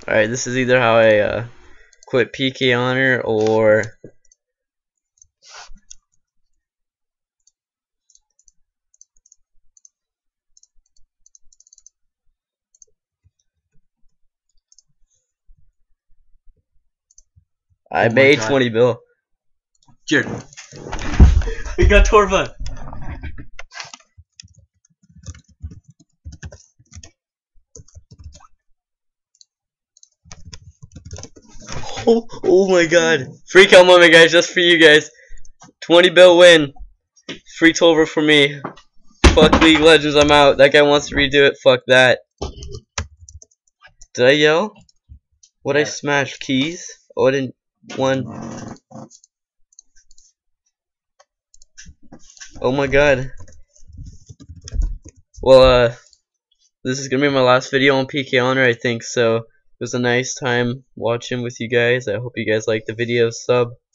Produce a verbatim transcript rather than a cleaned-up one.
Alright, this is either how I uh, quit P K Honor or I Oh my made God. twenty bill. Jared. We got torva. Oh, oh my god. Free kill moment, guys, just for you guys. twenty bill win. Free torva for me. Fuck League Legends, I'm out. That guy wants to redo it. Fuck that. Did I yell? What I smashed? Keys? Oh, I didn't. One. Oh my god. Well, uh, this is gonna be my last video on P K Honor, I think, so it was a nice time watching with you guys. I hope you guys liked the video. Sub.